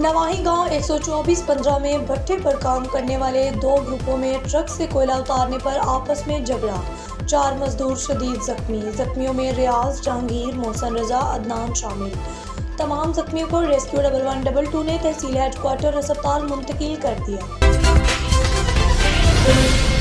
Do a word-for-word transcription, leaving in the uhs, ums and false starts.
नवाही गांव एक सौ चौबीस पंद्रह में भट्ठे पर काम करने वाले दो ग्रुपों में ट्रक से कोयला उतारने पर आपस में झगड़ा। चार मजदूर शदीद जख्मी। जख्मियों में रियाज, जहांगीर, मोहसन रजा, अदनान शामिल। तमाम जख्मियों को rescue double one double two ने तहसील हेडक्वार्टर अस्पताल मुंतकिल कर दिया।